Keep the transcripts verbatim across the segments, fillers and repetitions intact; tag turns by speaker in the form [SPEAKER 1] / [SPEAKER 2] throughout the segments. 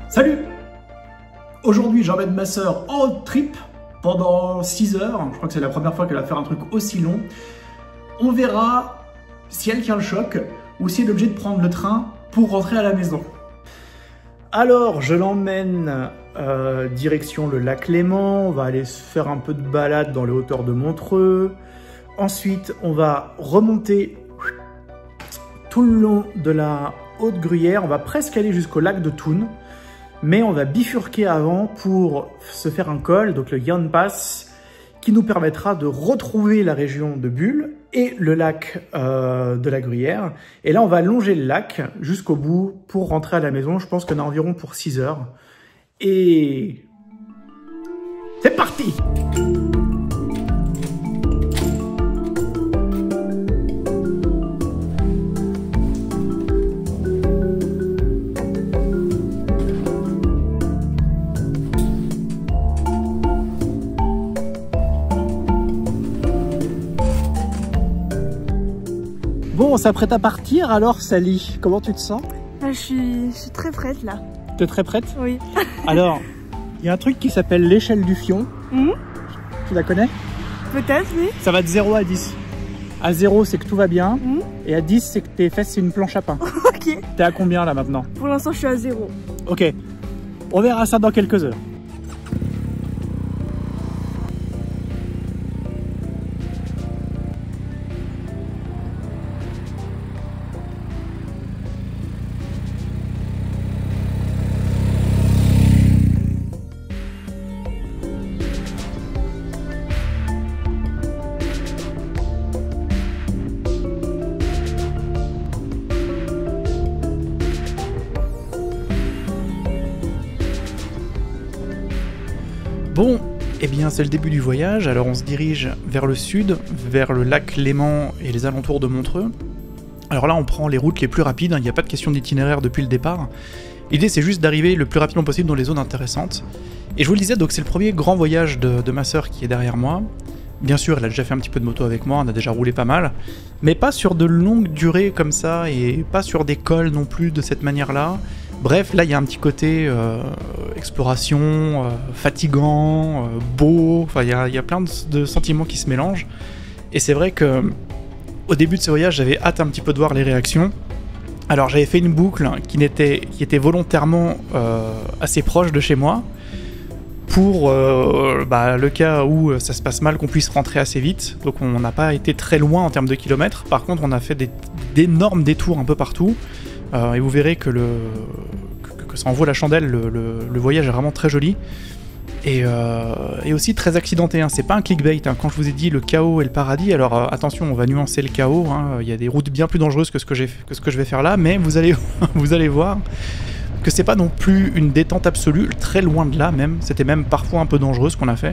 [SPEAKER 1] Salut! Aujourd'hui, j'emmène ma sœur en road trip pendant six heures. Je crois que c'est la première fois qu'elle va faire un truc aussi long. On verra si elle tient le choc ou si elle est obligée de prendre le train pour rentrer à la maison. Alors, je l'emmène euh, direction le lac Léman. On va aller se faire un peu de balade dans les hauteurs de Montreux. Ensuite, on va remonter tout le long de la Haute Gruyère. On va presque aller jusqu'au lac de Thun. Mais on va bifurquer avant pour se faire un col, donc le Jan Pass, qui nous permettra de retrouver la région de Bulle et le lac euh, de la Gruyère. Et là, on va longer le lac jusqu'au bout pour rentrer à la maison. Je pense qu'on a environ pour six heures. Et c'est parti! Bon, on s'apprête à partir, alors Sally, comment tu te sens?
[SPEAKER 2] je suis, je suis très prête là.
[SPEAKER 1] T'es très prête?
[SPEAKER 2] Oui.
[SPEAKER 1] Alors, il y a un truc qui s'appelle l'échelle du fion. Mmh. Tu la connais?
[SPEAKER 2] Peut-être, oui.
[SPEAKER 1] Ça va de zéro à dix. À zéro, c'est que tout va bien. Mmh. Et à dix, c'est que tes fesses, c'est une planche à pain.
[SPEAKER 2] Ok.
[SPEAKER 1] T'es à combien là maintenant?
[SPEAKER 2] Pour l'instant, je suis à zéro.
[SPEAKER 1] Ok. On verra ça dans quelques heures. Bon, eh bien c'est le début du voyage, alors on se dirige vers le sud, vers le lac Léman et les alentours de Montreux. Alors là on prend les routes les plus rapides, il n'y a pas de question d'itinéraire depuis le départ. L'idée c'est juste d'arriver le plus rapidement possible dans les zones intéressantes. Et je vous le disais, donc c'est le premier grand voyage de, de ma sœur qui est derrière moi. Bien sûr, elle a déjà fait un petit peu de moto avec moi, on a déjà roulé pas mal, mais pas sur de longues durées comme ça, et pas sur des cols non plus de cette manière-là. Bref, là il y a un petit côté euh, exploration, euh, fatigant, euh, beau, enfin il y, y a plein de, de sentiments qui se mélangent. Et c'est vrai que au début de ce voyage, j'avais hâte un petit peu de voir les réactions. Alors j'avais fait une boucle qui, n'était, qui était volontairement euh, assez proche de chez moi, pour euh, bah, le cas où ça se passe mal, qu'on puisse rentrer assez vite. Donc on n'a pas été très loin en termes de kilomètres. Par contre, on a fait des, d'énormes détours un peu partout. Euh, et vous verrez que, le, que, que ça en vaut la chandelle, le, le, le voyage est vraiment très joli. Et, euh, et aussi très accidenté, hein. C'est pas un clickbait, hein. Quand je vous ai dit le chaos et le paradis, alors euh, attention, on va nuancer le chaos, hein. Il y a des routes bien plus dangereuses que ce que, j'ai, que ce que je vais faire là, mais vous allez, vous allez voir que c'est pas non plus une détente absolue, très loin de là même, c'était même parfois un peu dangereux ce qu'on a fait.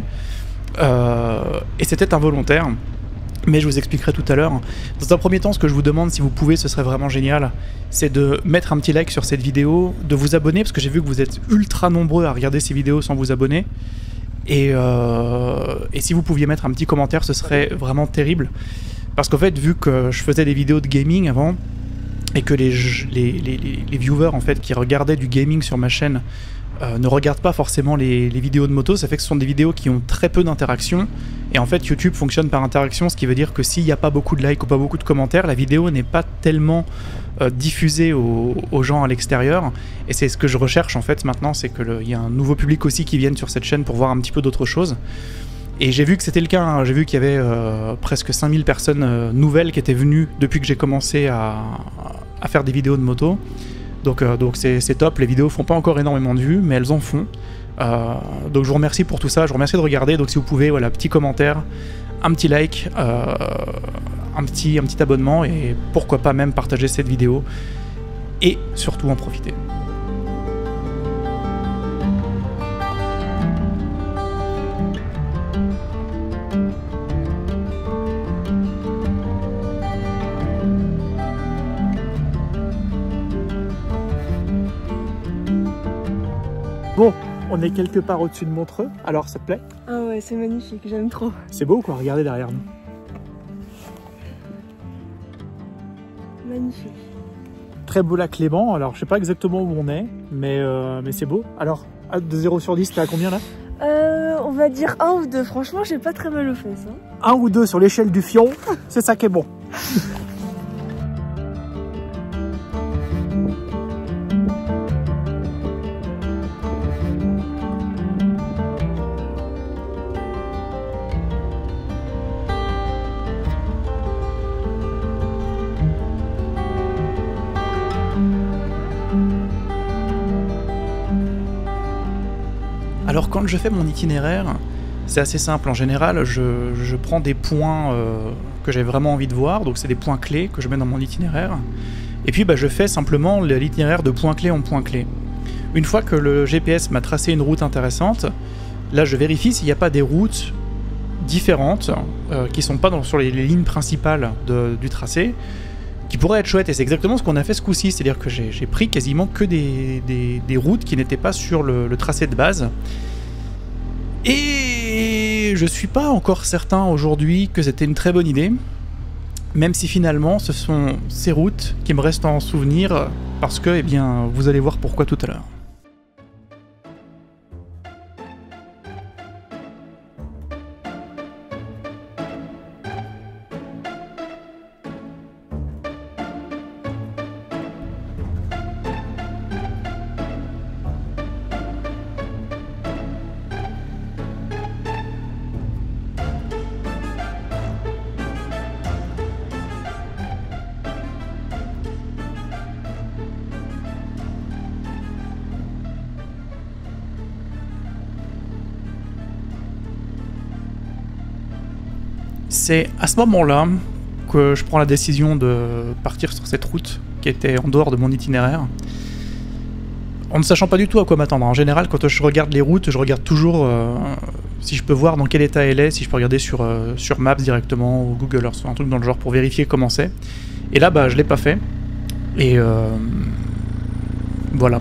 [SPEAKER 1] Euh, et c'était involontaire. Mais je vous expliquerai tout à l'heure. Dans un premier temps, ce que je vous demande, si vous pouvez, ce serait vraiment génial, c'est de mettre un petit like sur cette vidéo, de vous abonner, parce que j'ai vu que vous êtes ultra nombreux à regarder ces vidéos sans vous abonner. Et, euh, et si vous pouviez mettre un petit commentaire, ce serait vraiment terrible. Parce qu'en fait, vu que je faisais des vidéos de gaming avant, et que les, les, les, les viewers en fait, qui regardaient du gaming sur ma chaîne Euh, ne regardent pas forcément les, les vidéos de moto, ça fait que ce sont des vidéos qui ont très peu d'interaction, et en fait YouTube fonctionne par interaction, ce qui veut dire que s'il n'y a pas beaucoup de likes ou pas beaucoup de commentaires, la vidéo n'est pas tellement euh, diffusée aux, aux gens à l'extérieur, et c'est ce que je recherche en fait maintenant, c'est qu'il y a un nouveau public aussi qui vienne sur cette chaîne pour voir un petit peu d'autres choses. Et j'ai vu que c'était le cas, hein. J'ai vu qu'il y avait euh, presque cinq mille personnes euh, nouvelles qui étaient venues depuis que j'ai commencé à, à faire des vidéos de moto. Donc euh, donc c'est, c'est top, les vidéos font pas encore énormément de vues, mais elles en font. Euh, donc je vous remercie pour tout ça, je vous remercie de regarder. Donc si vous pouvez, voilà, petit commentaire, un petit like, euh, un, petit, un petit abonnement, et pourquoi pas même partager cette vidéo, et surtout en profiter. Bon, on est quelque part au-dessus de Montreux, alors ça te plaît?
[SPEAKER 2] Ah ouais, c'est magnifique, j'aime trop.
[SPEAKER 1] C'est beau quoi, regardez derrière nous.
[SPEAKER 2] Magnifique.
[SPEAKER 3] Très beau lac Léman. Alors, je sais pas exactement où on est, mais, euh, mais c'est beau. Alors, de zéro sur dix, t'es à combien là?
[SPEAKER 2] Euh, on va dire un ou deux. Franchement, j'ai pas très mal aux fesses. Hein.
[SPEAKER 3] Un ou deux sur l'échelle du fion, c'est ça qui est bon.
[SPEAKER 1] Alors quand je fais mon itinéraire, c'est assez simple. En général, je, je prends des points euh, que j'ai vraiment envie de voir, donc c'est des points clés que je mets dans mon itinéraire. Et puis bah, je fais simplement l'itinéraire de point clé en point clé. Une fois que le G P S m'a tracé une route intéressante, là je vérifie s'il n'y a pas des routes différentes, euh, qui ne sont pas dans, sur les, les lignes principales de, du tracé, qui pourraient être chouettes. Et c'est exactement ce qu'on a fait ce coup-ci, c'est-à-dire que j'ai pris quasiment que des, des, des routes qui n'étaient pas sur le, le tracé de base. Et je suis pas encore certain aujourd'hui que c'était une très bonne idée, même si finalement ce sont ces routes qui me restent en souvenir, parce que, eh bien, vous allez voir pourquoi tout à l'heure. C'est à ce moment-là que je prends la décision de partir sur cette route qui était en dehors de mon itinéraire, en ne sachant pas du tout à quoi m'attendre. En général, quand je regarde les routes, je regarde toujours euh, si je peux voir dans quel état elle est, si je peux regarder sur, euh, sur Maps directement ou Google Earth, un truc dans le genre pour vérifier comment c'est. Et là, bah, je l'ai pas fait. Et euh, voilà.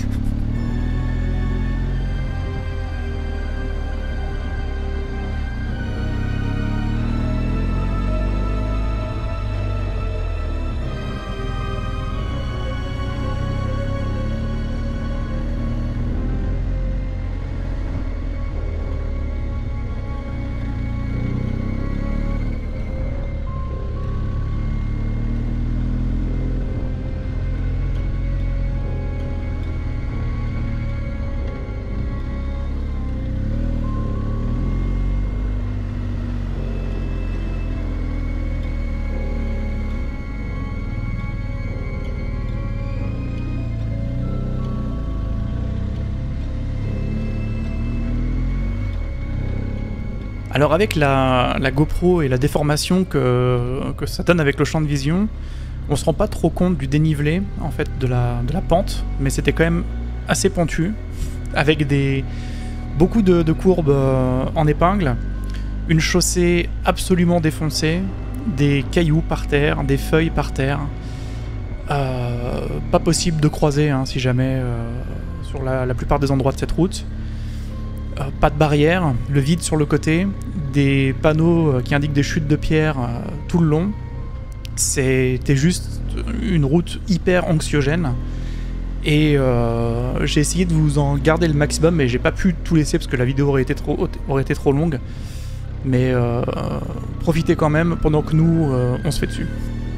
[SPEAKER 1] Alors avec la, la GoPro et la déformation que, que ça donne avec le champ de vision, on se rend pas trop compte du dénivelé en fait de la, de la pente, mais c'était quand même assez pentu, avec des, beaucoup de, de courbes euh, en épingle, une chaussée absolument défoncée, des cailloux par terre, des feuilles par terre, euh, pas possible de croiser hein, si jamais euh, sur la, la plupart des endroits de cette route. Euh, pas de barrière, le vide sur le côté, des panneaux euh, qui indiquent des chutes de pierre euh, tout le long. C'était juste une route hyper anxiogène. Et euh, j'ai essayé de vous en garder le maximum, mais j'ai pas pu tout laisser parce que la vidéo aurait été trop, aurait été trop longue. Mais euh, profitez quand même pendant que nous, euh, on se fait dessus.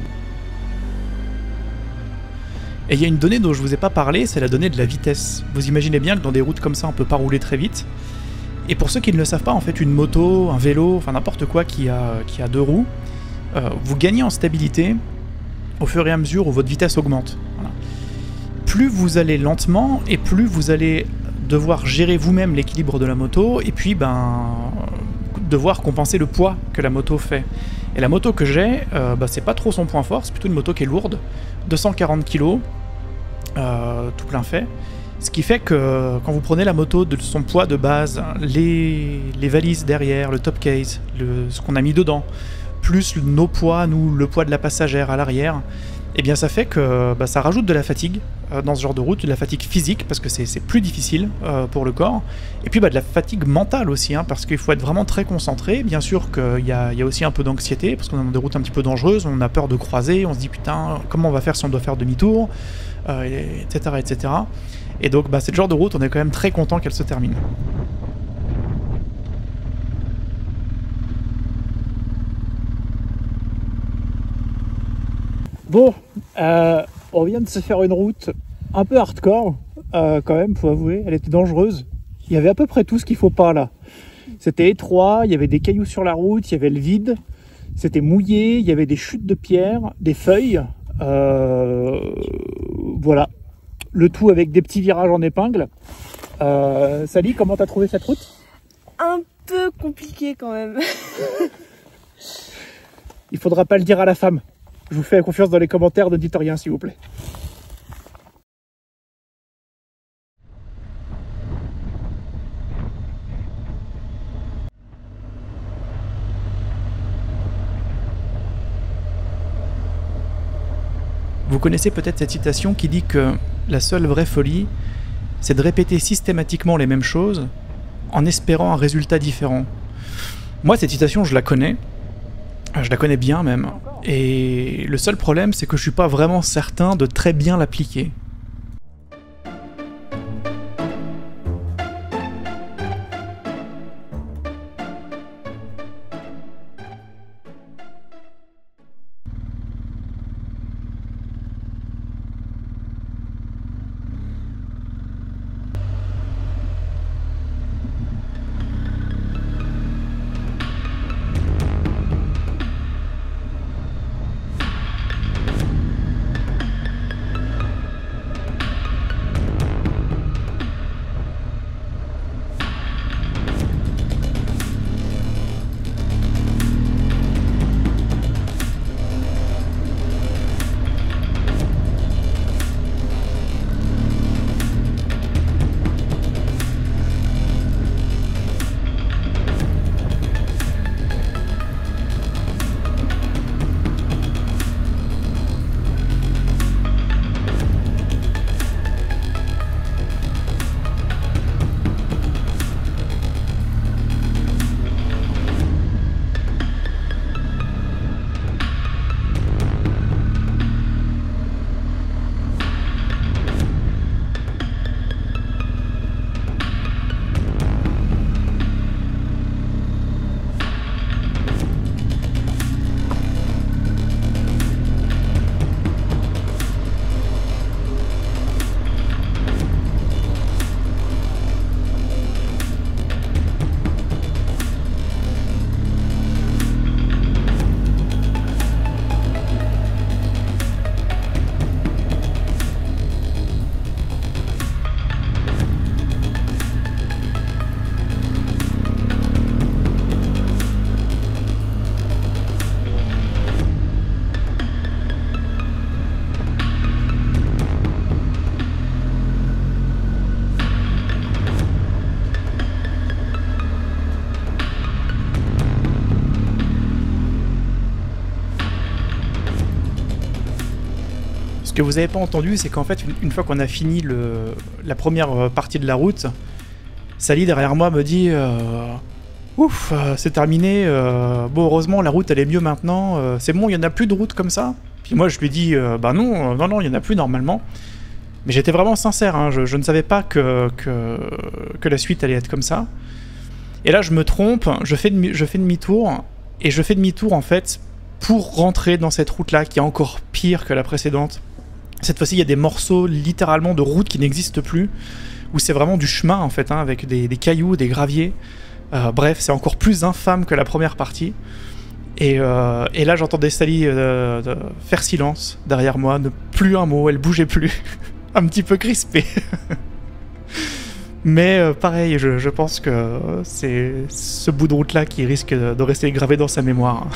[SPEAKER 1] Et il y a une donnée dont je vous ai pas parlé, c'est la donnée de la vitesse. Vous imaginez bien que dans des routes comme ça, on peut pas rouler très vite. Et pour ceux qui ne le savent pas, en fait, une moto, un vélo, enfin n'importe quoi qui a, qui a deux roues, euh, vous gagnez en stabilité au fur et à mesure où votre vitesse augmente. Voilà. Plus vous allez lentement, et plus vous allez devoir gérer vous-même l'équilibre de la moto, et puis ben devoir compenser le poids que la moto fait. Et la moto que j'ai, euh, bah, c'est pas trop son point fort, c'est plutôt une moto qui est lourde, deux cent quarante kilos, euh, tout plein fait. Ce qui fait que quand vous prenez la moto de son poids de base, les, les valises derrière, le top case, le, ce qu'on a mis dedans, plus nos poids, nous, le poids de la passagère à l'arrière, eh bien ça fait que bah, ça rajoute de la fatigue euh, dans ce genre de route, de la fatigue physique parce que c'est plus difficile euh, pour le corps, et puis bah, de la fatigue mentale aussi, hein, parce qu'il faut être vraiment très concentré. Bien sûr qu'il y a, y a aussi un peu d'anxiété parce qu'on a des routes un petit peu dangereuses, on a peur de croiser, on se dit putain comment on va faire si on doit faire demi-tour, euh, et cetera, et cetera. Et donc bah, c'est le genre de route, on est quand même très content qu'elle se termine.
[SPEAKER 3] Bon, euh, on vient de se faire une route un peu hardcore, euh, quand même, faut avouer. Elle était dangereuse. Il y avait à peu près tout ce qu'il faut pas là. C'était étroit, il y avait des cailloux sur la route, il y avait le vide, c'était mouillé, il y avait des chutes de pierres, des feuilles. Euh, voilà. Le tout avec des petits virages en épingle. Euh, Sally, comment t'as trouvé cette route?
[SPEAKER 2] Un peu compliqué quand même.
[SPEAKER 3] Il faudra pas le dire à la femme. Je vous fais confiance dans les commentaires, ne dites rien s'il vous plaît.
[SPEAKER 1] Vous connaissez peut-être cette citation qui dit que la seule vraie folie, c'est de répéter systématiquement les mêmes choses en espérant un résultat différent. Moi, cette citation, je la connais. Je la connais bien même. Et le seul problème, c'est que je suis pas vraiment certain de très bien l'appliquer. Ce que vous n'avez pas entendu, c'est qu'en fait, une, une fois qu'on a fini le, la première partie de la route, Sally derrière moi me dit euh, « Ouf, euh, c'est terminé, euh, bon heureusement la route elle est mieux maintenant, euh, c'est bon, il n'y en a plus de route comme ça ?» Puis moi je lui dis euh, « Bah non, non, non, il n'y en a plus normalement. » Mais j'étais vraiment sincère, hein, je, je ne savais pas que, que, que la suite allait être comme ça. Et là je me trompe, je fais demi, je fais demi-tour, et je fais demi-tour en fait pour rentrer dans cette route-là qui est encore pire que la précédente. Cette fois-ci, il y a des morceaux littéralement de route qui n'existent plus, où c'est vraiment du chemin en fait, hein, avec des, des cailloux, des graviers. Euh, bref, c'est encore plus infâme que la première partie. Et, euh, et là, j'entendais Sally euh, de faire silence derrière moi, ne plus un mot, elle bougeait plus, un petit peu crispée. Mais euh, pareil, je, je pense que c'est ce bout de route-là qui risque de rester gravé dans sa mémoire.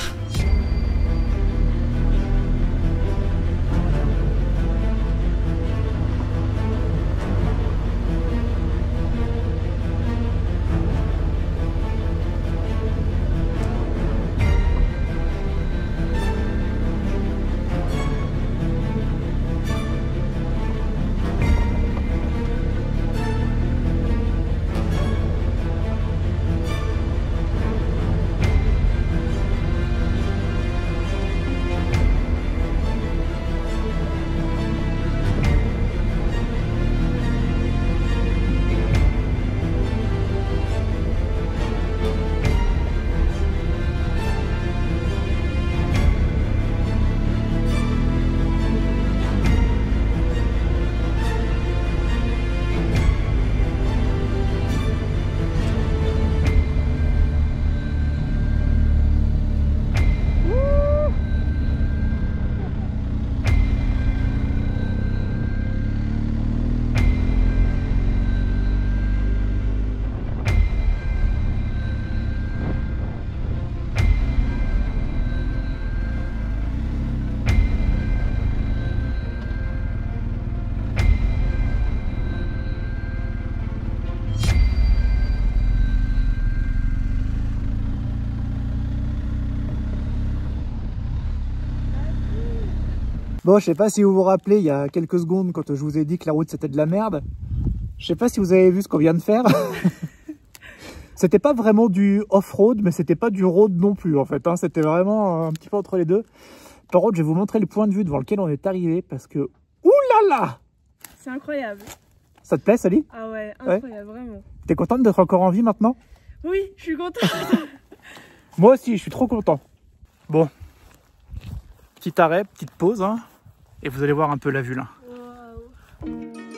[SPEAKER 3] Bon, je sais pas si vous vous rappelez, il y a quelques secondes, quand je vous ai dit que la route c'était de la merde, je sais pas si vous avez vu ce qu'on vient de faire. C'était pas vraiment du off-road, mais c'était pas du road non plus en fait, hein. C'était vraiment un petit peu entre les deux. Par contre, je vais vous montrer le point de vue devant lequel on est arrivé, parce que... Ouh là là!
[SPEAKER 2] C'est incroyable.
[SPEAKER 3] Ça te plaît, Sally?
[SPEAKER 2] Ah ouais, incroyable, ouais. Vraiment.
[SPEAKER 3] T'es contente d'être encore en vie maintenant?
[SPEAKER 2] Oui, je suis contente.
[SPEAKER 3] Moi aussi, je suis trop content. Bon, petit arrêt, petite pause, hein, et vous allez voir un peu la vue là.
[SPEAKER 2] Wow.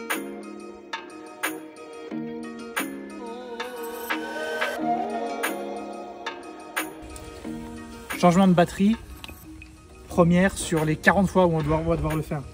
[SPEAKER 3] Changement de batterie, première sur les quarante fois où on doit, on va devoir le faire.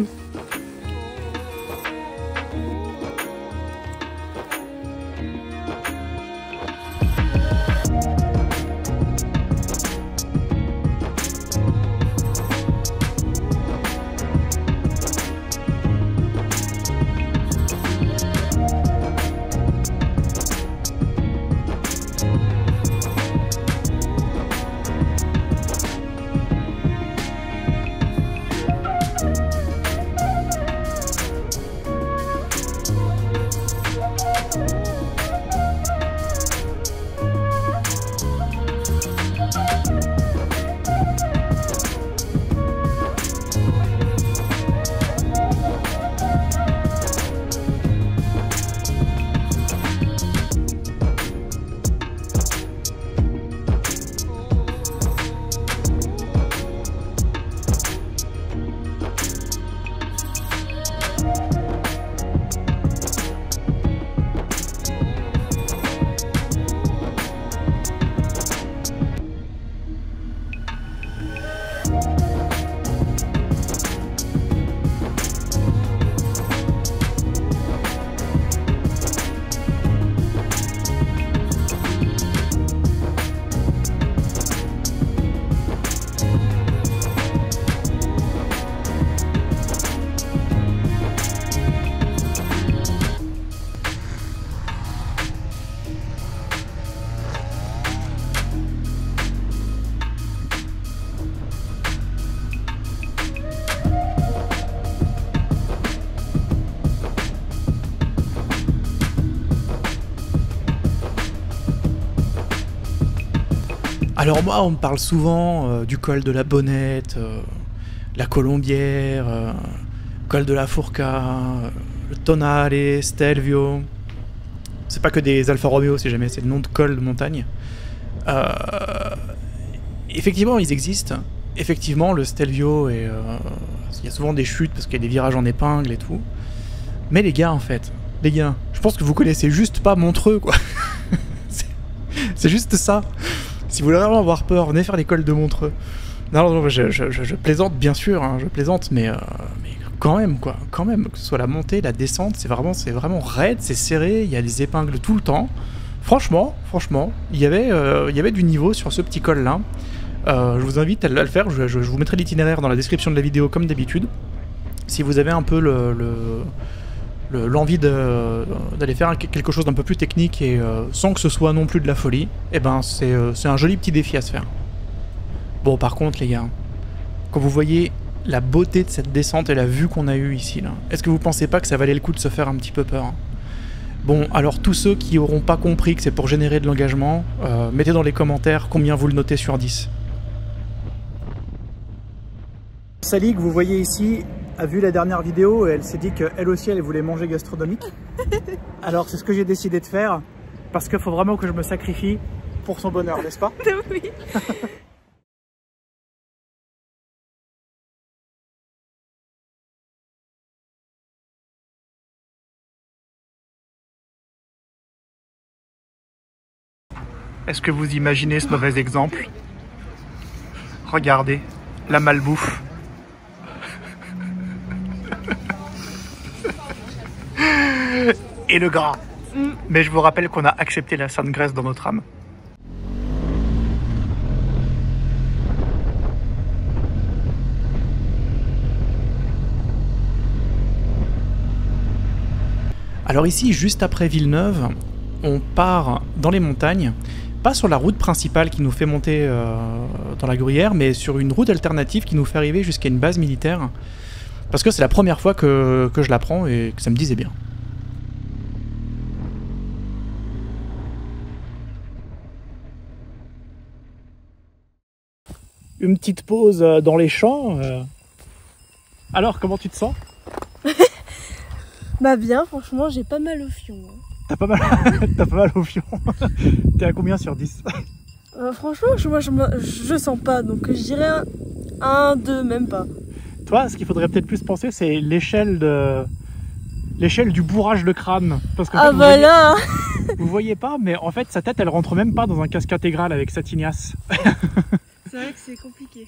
[SPEAKER 1] Alors moi, on me parle souvent euh, du col de la Bonnette, euh, la Colombière, euh, col de la Fourca, euh, le Tonale, Stelvio. C'est pas que des Alfa Romeo, si jamais, c'est le nom de col de montagne. Euh, effectivement, ils existent. Effectivement, le Stelvio, et euh, il y a souvent des chutes parce qu'il y a des virages en épingle et tout. Mais les gars, en fait, les gars, je pense que vous connaissez juste pas Montreux, quoi. C'est juste ça. Si vous voulez vraiment avoir peur, venez faire l'école de Montreux. Non, non, je, je, je, je plaisante, bien sûr, hein, je plaisante, mais, euh, mais quand même, quoi, quand même, que ce soit la montée, la descente, c'est vraiment, c'est vraiment raide, c'est serré, il y a des épingles tout le temps. Franchement, franchement, il y avait, euh, il y avait du niveau sur ce petit col-là. Euh, je vous invite à, à le faire, je, je, je vous mettrai l'itinéraire dans la description de la vidéo, comme d'habitude. Si vous avez un peu le... le l'envie d'aller faire quelque chose d'un peu plus technique et euh, sans que ce soit non plus de la folie, et eh ben c'est euh, un joli petit défi à se faire. Bon, par contre les gars, quand vous voyez la beauté de cette descente et la vue qu'on a eue ici, là, est-ce que vous pensez pas que ça valait le coup de se faire un petit peu peur, hein? Bon, alors tous ceux qui auront pas compris que c'est pour générer de l'engagement, euh, mettez dans les commentaires combien vous le notez sur dix.
[SPEAKER 3] Sally, que vous voyez ici, a vu la dernière vidéo et elle s'est dit qu'elle aussi elle voulait manger gastronomique. Alors c'est ce que j'ai décidé de faire, parce qu'il faut vraiment que je me sacrifie pour son bonheur, n'est-ce pas?
[SPEAKER 2] Oui.
[SPEAKER 3] Est-ce que vous imaginez ce mauvais exemple? Regardez, la malbouffe. Et le gras. Mm. Mais je vous rappelle qu'on a accepté la sainte graisse dans notre âme.
[SPEAKER 1] Alors ici, juste après Villeneuve, on part dans les montagnes, pas sur la route principale qui nous fait monter euh, dans la Gruyère, mais sur une route alternative qui nous fait arriver jusqu'à une base militaire. Parce que c'est la première fois que, que je la prends et que ça me disait bien.
[SPEAKER 3] Une petite pause dans les champs. Euh... Alors, comment tu te sens?
[SPEAKER 2] Bah bien, franchement, j'ai pas mal au fion. Hein.
[SPEAKER 3] T'as pas mal, t'as pas mal au fion. T'es à combien sur dix?
[SPEAKER 2] euh, Franchement, je, moi, je, me- je sens pas, donc je dirais un, un, deux, même pas.
[SPEAKER 3] Toi, ce qu'il faudrait peut-être plus penser, c'est l'échelle de l'échelle du bourrage de crâne. Parce que
[SPEAKER 2] Ah bah là
[SPEAKER 3] vous voyez pas, mais en fait, sa tête, elle rentre même pas dans un casque intégral avec sa tignasse.
[SPEAKER 2] c'est vrai que c'est compliqué.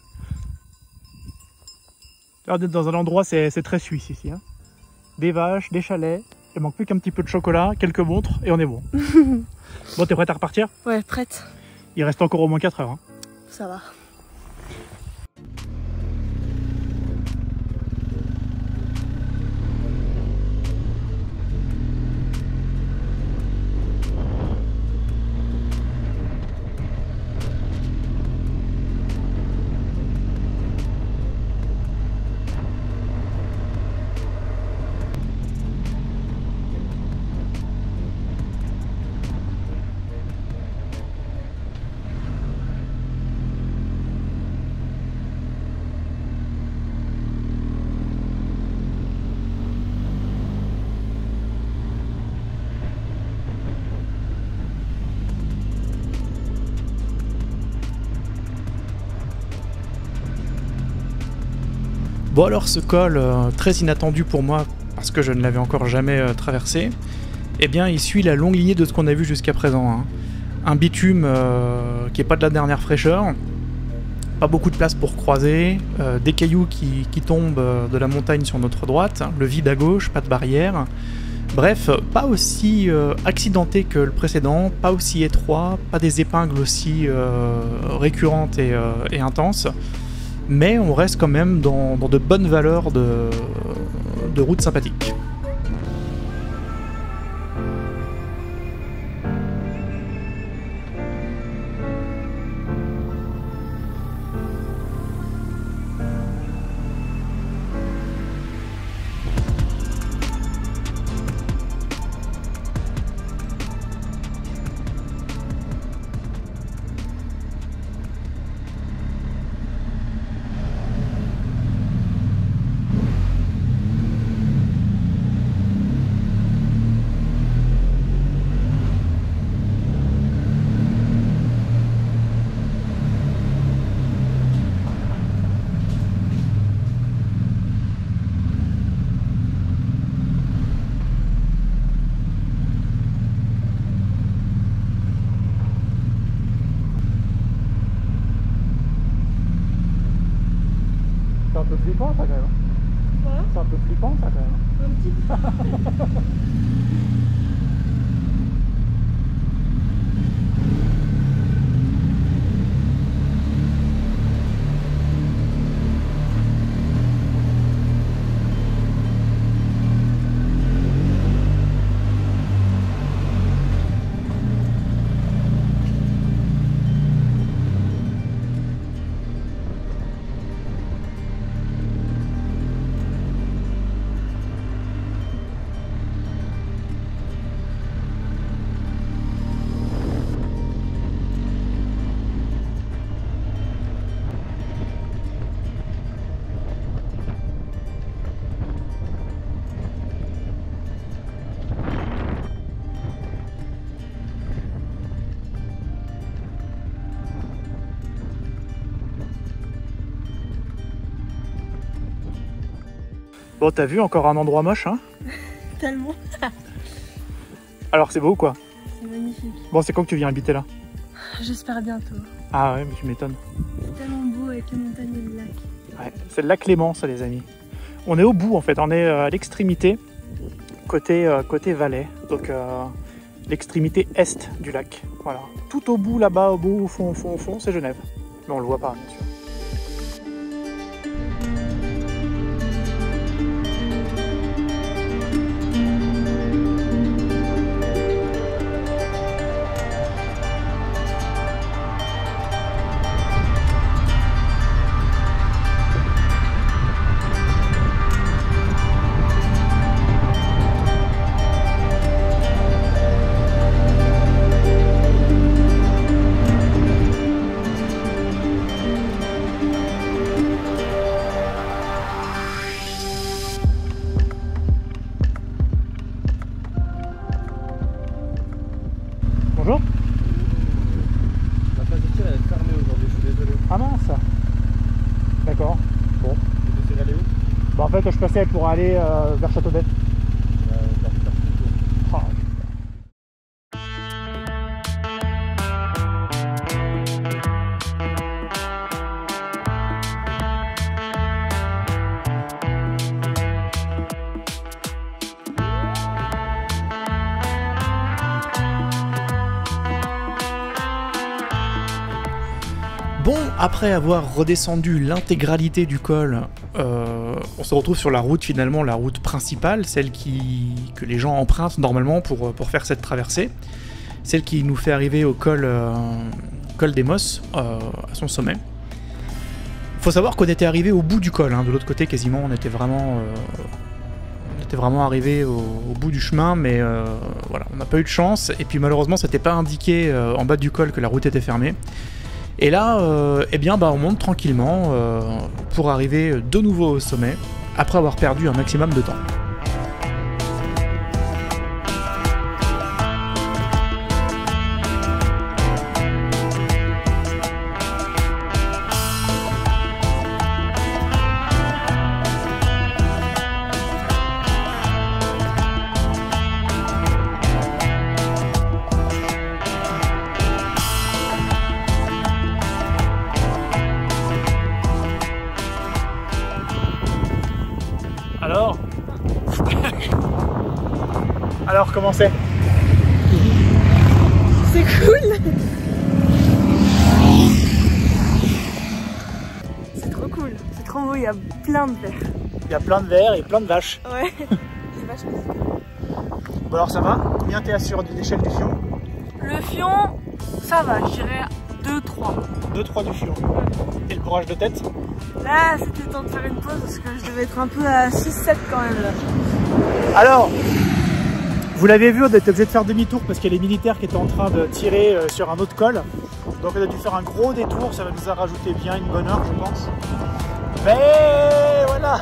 [SPEAKER 3] Alors, d'être dans un endroit, c'est c'est très suisse ici. Hein. Des vaches, des chalets, il manque plus qu'un petit peu de chocolat, quelques montres, et on est bon. Bon, t'es prête à repartir?
[SPEAKER 2] Ouais, prête.
[SPEAKER 3] Il reste encore au moins quatre heures. Hein.
[SPEAKER 2] Ça va.
[SPEAKER 1] Bon alors ce col, euh, très inattendu pour moi, parce que je ne l'avais encore jamais euh, traversé, eh bien il suit la longue lignée de ce qu'on a vu jusqu'à présent. Hein. Un bitume euh, qui n'est pas de la dernière fraîcheur, pas beaucoup de place pour croiser, euh, des cailloux qui, qui tombent euh, de la montagne sur notre droite, le vide à gauche, pas de barrière. Bref, pas aussi euh, accidenté que le précédent, pas aussi étroit, pas des épingles aussi euh, récurrentes et, euh, et intenses. Mais on reste quand même dans, dans de bonnes valeurs de, de route sympathique.
[SPEAKER 3] C'est un peu flippant ça quand même.
[SPEAKER 2] Quoi?
[SPEAKER 3] C'est un peu flippant ça quand même.
[SPEAKER 2] Un petit peu.
[SPEAKER 3] Bon, t'as vu encore un endroit moche, hein?
[SPEAKER 2] Tellement.
[SPEAKER 3] Alors c'est beau ou quoi?
[SPEAKER 2] C'est magnifique.
[SPEAKER 3] Bon, c'est quand que tu viens habiter là?
[SPEAKER 2] J'espère bientôt.
[SPEAKER 3] Ah ouais, mais tu m'étonnes.
[SPEAKER 2] C'est tellement beau avec les montagnes et le lac.
[SPEAKER 3] Ouais, c'est le lac Clément, ça les amis. On est au bout en fait, on est euh, à l'extrémité, côté, euh, côté Valais, donc euh, l'extrémité est du lac. Voilà, tout au bout là-bas, au bout, au fond, au fond, au fond, c'est Genève. Mais on le voit pas, bien sûr. D'accord. Bon.
[SPEAKER 4] Tu essaies d'aller où?
[SPEAKER 3] Bah, en fait, je passais pour aller euh, vers Châteaudet.
[SPEAKER 4] euh, vers
[SPEAKER 3] Ah.
[SPEAKER 1] Bon, après avoir redescendu l'intégralité du col, euh, on se retrouve sur la route finalement, la route principale, celle qui, que les gens empruntent normalement pour, pour faire cette traversée, celle qui nous fait arriver au col, euh, col des Mosses, euh, à son sommet. Faut savoir qu'on était arrivé au bout du col, hein, de l'autre côté quasiment, on était vraiment, euh, on était vraiment arrivé au, au bout du chemin, mais euh, voilà, on n'a pas eu de chance, et puis malheureusement c'était pas indiqué euh, en bas du col que la route était fermée. Et là, euh, eh bien, bah, on monte tranquillement euh, pour arriver de nouveau au sommet, après avoir perdu un maximum de temps.
[SPEAKER 3] Alors Alors, comment c'est?
[SPEAKER 2] C'est cool. C'est trop cool. C'est trop beau, il y a plein de verres.
[SPEAKER 3] Il y a plein de vers et plein de vaches.
[SPEAKER 2] Ouais. C'est vachement cool.
[SPEAKER 3] Bon, alors ça va? Combien t'es sur l'échelle du fion?
[SPEAKER 2] Le fion, ça va, je dirais deux trois.
[SPEAKER 3] deux trois du fion. Et le bourrage de tête?
[SPEAKER 2] Là, c'était temps de faire une pause parce que je devais être un peu à six sept quand même là.
[SPEAKER 3] Alors, vous l'avez vu, on était obligé de faire demi-tour parce qu'il y a les militaires qui étaient en train de tirer euh, sur un autre col. Donc on a dû faire un gros détour, ça va nous a rajouté bien une bonne heure, je pense. Mais voilà.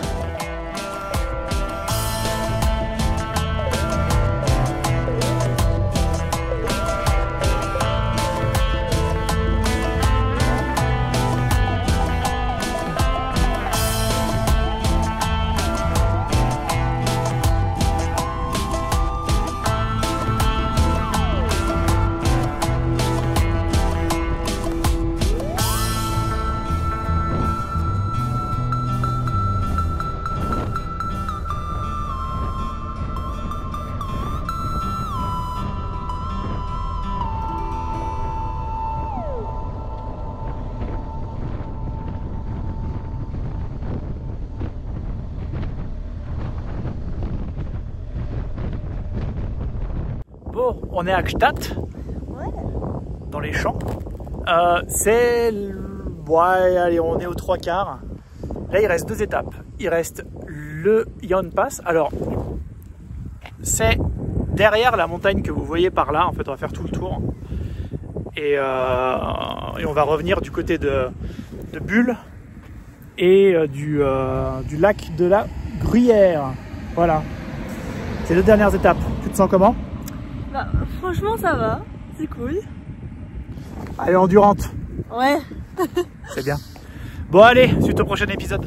[SPEAKER 3] Bon, on est à Gstaad,
[SPEAKER 2] Ouais.
[SPEAKER 3] dans les champs. Euh, c'est... Ouais, allez, on est aux trois quarts. Là, il reste deux étapes. Il reste le Jan Pass. Alors, c'est derrière la montagne que vous voyez par là. En fait, on va faire tout le tour. Et, euh, et on va revenir du côté de, de Bulle et euh, du, euh, du lac de la Gruyère. Voilà. C'est les deux dernières étapes. Tu te sens comment?
[SPEAKER 2] Bah, franchement, ça va. C'est cool.
[SPEAKER 3] Allez, endurante.
[SPEAKER 2] Ouais.
[SPEAKER 3] C'est bien. Bon, allez, suite au prochain épisode.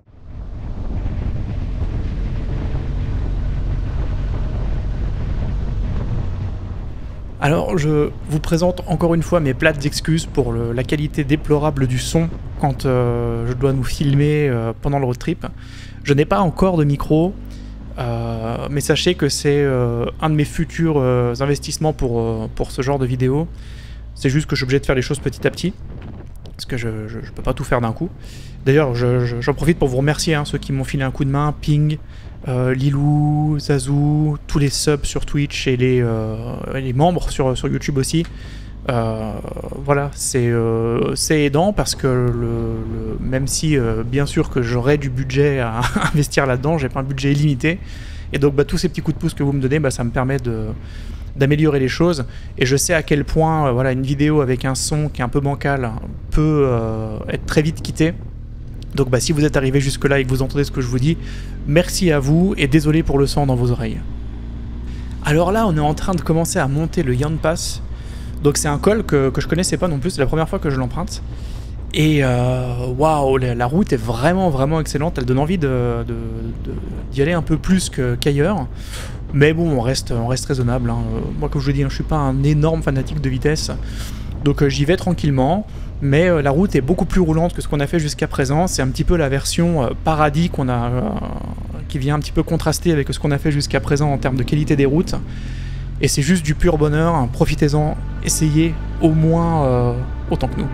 [SPEAKER 1] Alors, je vous présente encore une fois mes plates excuses pour le- la qualité déplorable du son quand euh, je dois nous filmer euh, pendant le road trip. Je n'ai pas encore de micro, euh, mais sachez que c'est euh, un de mes futurs euh, investissements pour, euh, pour ce genre de vidéo. C'est juste que je suis obligé de faire les choses petit à petit, parce que je ne peux pas tout faire d'un coup. D'ailleurs, je- je- j'en profite pour vous remercier, hein, ceux qui m'ont filé un coup de main, Ping, euh, Lilou, Zazou, tous les subs sur Twitch et les, euh, les membres sur, sur YouTube aussi. Euh, voilà, c'est euh, c'est aidant parce que le, le- même si euh, bien sûr que j'aurais du budget à investir là-dedans, j'ai pas un budget illimité. Et donc bah, tous ces petits coups de pouce que vous me donnez, bah, ça me permet de d'améliorer les choses, et je sais à quel point euh, voilà, une vidéo avec un son qui est un peu bancal peut euh, être très vite quittée. Donc bah, si vous êtes arrivé jusque là et que vous entendez ce que je vous dis, merci à vous et désolé pour le sang dans vos oreilles. Alors là, on est en train de commencer à monter le Jan Pass. Donc c'est un col que, que je connaissais pas non plus, c'est la première fois que je l'emprunte. Et euh, waouh, la, la route est vraiment vraiment excellente. Elle donne envie de, de, de, d'y aller un peu plus que, qu'ailleurs. Mais bon, on reste, on reste raisonnable. Hein. Moi, comme je vous dis, hein, je suis pas un énorme fanatique de vitesse. Donc euh, j'y vais tranquillement. Mais euh, la route est beaucoup plus roulante que ce qu'on a fait jusqu'à présent. C'est un petit peu la version euh, paradis qu'on a, euh, qui vient un petit peu contraster avec ce qu'on a fait jusqu'à présent en termes de qualité des routes. Et c'est juste du pur bonheur. Hein. Profitez-en, essayez au moins euh, autant que nous.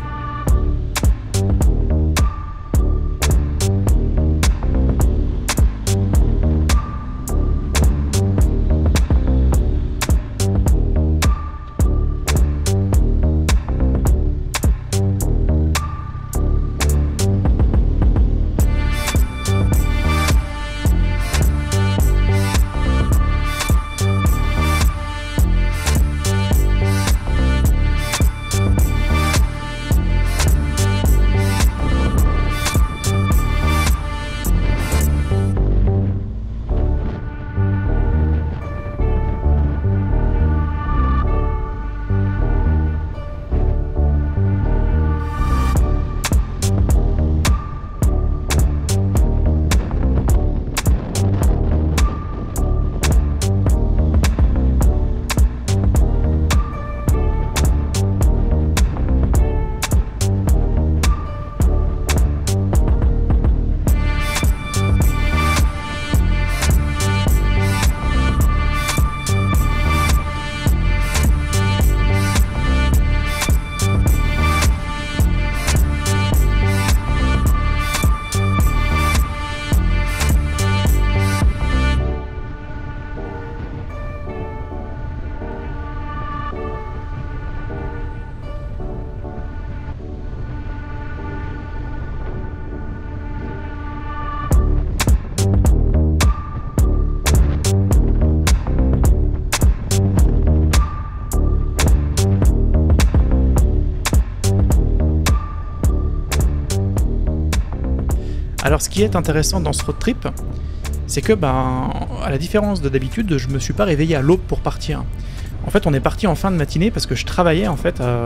[SPEAKER 1] Alors ce qui est intéressant dans ce road trip, c'est que, ben, à la différence de d'habitude, je me suis pas réveillé à l'aube pour partir. En fait, on est parti en fin de matinée parce que je travaillais en fait euh,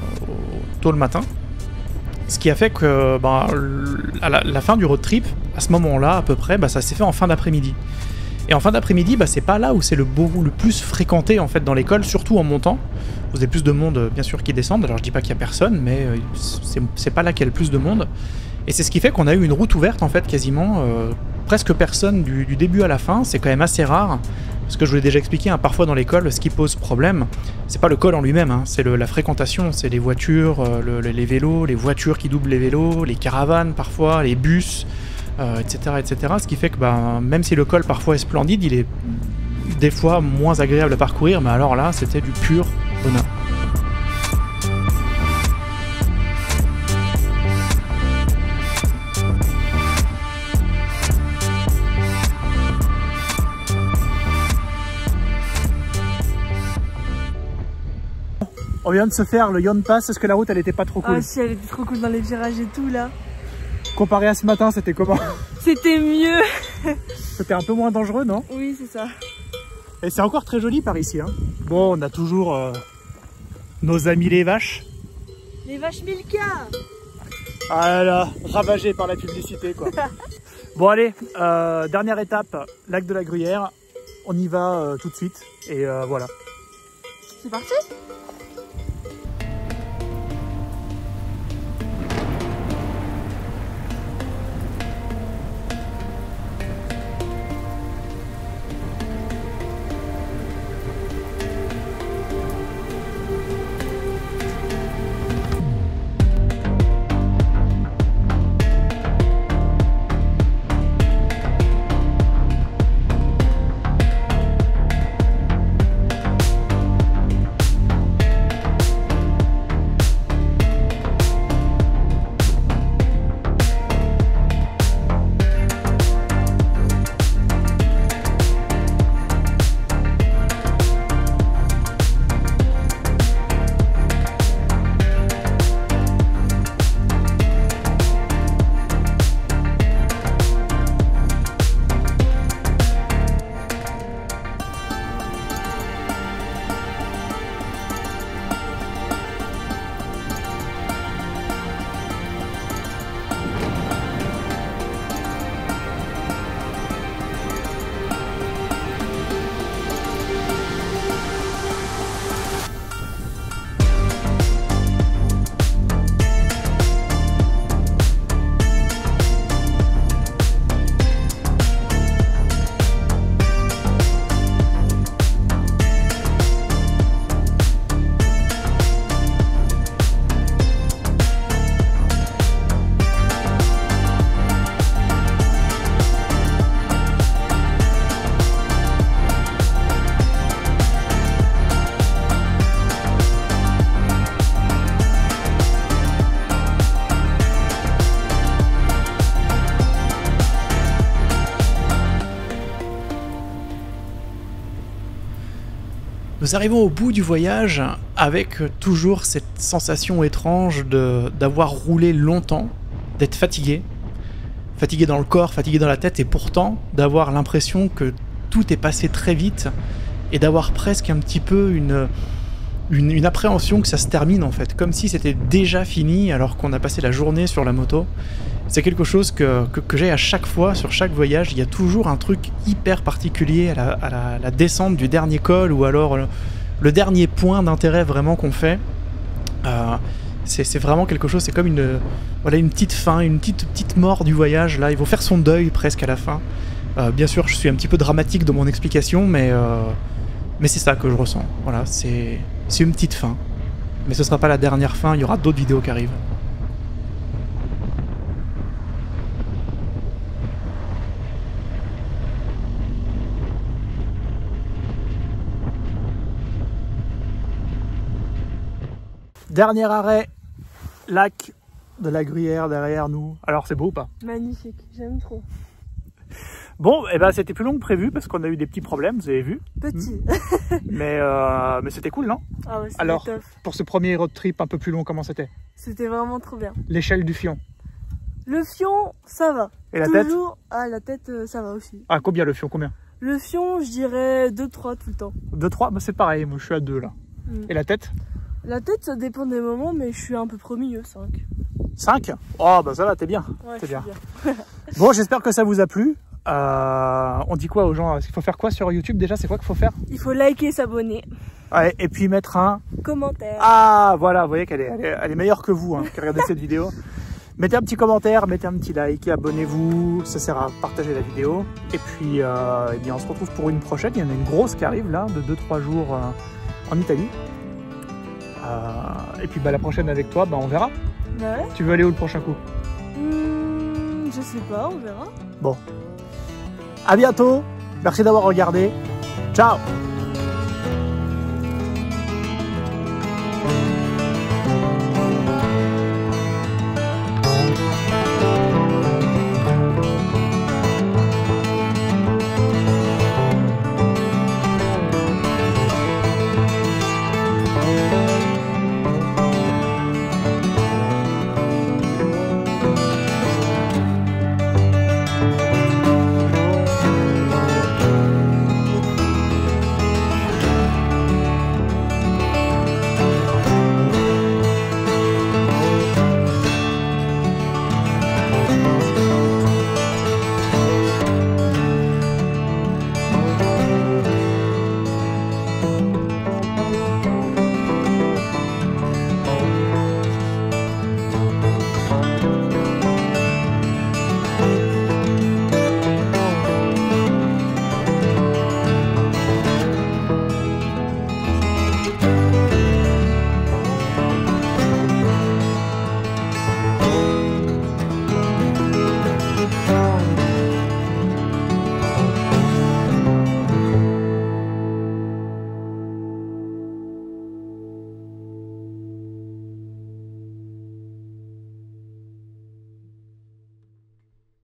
[SPEAKER 1] tôt le matin. Ce qui a fait que, ben, à la, la fin du road trip, à ce moment-là, à peu près, ben, ça s'est fait en fin d'après-midi. Et en fin d'après-midi, ben, c'est pas là où c'est le, beau, le plus fréquenté en fait dans l'école, surtout en montant. Vous avez plus de monde, bien sûr, qui descendent. Alors je dis pas qu'il y a personne, mais c'est pas là qu'il y a le plus de monde. Et c'est ce qui fait qu'on a eu une route ouverte en fait quasiment, euh, presque personne du, du début à la fin. C'est quand même assez rare, parce que je vous l'ai déjà expliqué, hein, parfois dans l'école, ce qui pose problème, c'est pas le col en lui-même, hein, c'est la fréquentation, c'est les voitures, euh, le, les vélos, les voitures qui doublent les vélos, les caravanes parfois, les bus, euh, et cetera, et cetera. Ce qui fait que bah, même si le col parfois est splendide, il est des fois moins agréable à parcourir, mais alors là, c'était du pur bonheur.
[SPEAKER 3] On vient de se faire le Yon Pass, est-ce que la route elle était pas trop cool?
[SPEAKER 2] Ah si, elle était trop cool dans les virages et tout là.
[SPEAKER 3] Comparé à ce matin, c'était comment?
[SPEAKER 2] C'était mieux.
[SPEAKER 3] C'était un peu moins dangereux, non?
[SPEAKER 2] Oui, c'est ça.
[SPEAKER 3] Et c'est encore très joli par ici, hein. Bon, on a toujours euh, nos amis les vaches.
[SPEAKER 2] Les vaches Milka.
[SPEAKER 3] Ah là, ravagées par la publicité, quoi. Bon allez, euh, dernière étape, lac de la Gruyère. On y va euh, tout de suite, et euh, voilà.
[SPEAKER 2] C'est parti.
[SPEAKER 1] Nous arrivons au bout du voyage avec toujours cette sensation étrange de d'avoir roulé longtemps, d'être fatigué, fatigué dans le corps, fatigué dans la tête, et pourtant d'avoir l'impression que tout est passé très vite et d'avoir presque un petit peu une, une, une appréhension que ça se termine en fait, comme si c'était déjà fini alors qu'on a passé la journée sur la moto. C'est quelque chose que, que, que j'ai à chaque fois, sur chaque voyage. Il y a toujours un truc hyper particulier à la, à la, la descente du dernier col, ou alors le, le dernier point d'intérêt vraiment qu'on fait. Euh, c'est vraiment quelque chose, c'est comme une, voilà, une petite fin, une petite, petite mort du voyage. Là, il faut faire son deuil presque à la fin. Euh, bien sûr, je suis un petit peu dramatique dans mon explication, mais, euh, mais c'est ça que je ressens. Voilà, c'est une petite fin. Mais ce ne sera pas la dernière fin, il y aura d'autres vidéos qui arrivent.
[SPEAKER 3] Dernier arrêt, lac de la Gruyère derrière nous. Alors c'est beau ou pas?
[SPEAKER 2] Magnifique, j'aime trop.
[SPEAKER 3] Bon, et ben c'était plus long que prévu parce qu'on a eu des petits problèmes, vous avez vu.
[SPEAKER 2] Petit.
[SPEAKER 3] Mais, euh, mais c'était cool, non?
[SPEAKER 2] Ah ouais, c'était
[SPEAKER 3] Alors,
[SPEAKER 2] top.
[SPEAKER 3] pour ce premier road trip un peu plus long, comment c'était?
[SPEAKER 2] C'était vraiment trop bien.
[SPEAKER 3] L'échelle du fion.
[SPEAKER 2] Le fion, ça va.
[SPEAKER 3] Et la
[SPEAKER 2] Toujours... tête? Ah, la tête, euh, ça va aussi.
[SPEAKER 3] Ah, combien le fion? Combien?
[SPEAKER 2] Le fion, je dirais deux trois tout le temps.
[SPEAKER 3] deux trois? Bah, c'est pareil, moi je suis à deux là.
[SPEAKER 2] Mm.
[SPEAKER 3] Et la tête?
[SPEAKER 2] La tête, ça dépend des moments, mais je suis un peu pro milieu, cinq.
[SPEAKER 3] cinq? Oh, bah ça va, t'es bien.
[SPEAKER 2] Ouais,
[SPEAKER 3] t'es bien.
[SPEAKER 2] bien.
[SPEAKER 3] Bon, j'espère que ça vous a plu. Euh, on dit quoi aux gens? Il faut faire quoi sur YouTube déjà? C'est quoi qu'il faut faire?
[SPEAKER 2] Il faut liker, s'abonner.
[SPEAKER 3] Ouais, et puis mettre un
[SPEAKER 2] Commentaire.
[SPEAKER 3] Ah, voilà, vous voyez qu'elle est, elle est, elle est meilleure que vous hein, qui regardez cette vidéo. Mettez un petit commentaire, mettez un petit like, abonnez-vous, ça sert à partager la vidéo. Et puis, euh, eh bien, on se retrouve pour une prochaine. Il y en a une grosse qui arrive là, de deux trois jours euh, en Italie. Euh, et puis bah, la prochaine avec toi, bah, on verra.
[SPEAKER 2] Ouais.
[SPEAKER 3] Tu veux aller où le prochain coup?
[SPEAKER 2] Hmm, je sais pas, on verra.
[SPEAKER 3] Bon. À bientôt. Merci d'avoir regardé. Ciao.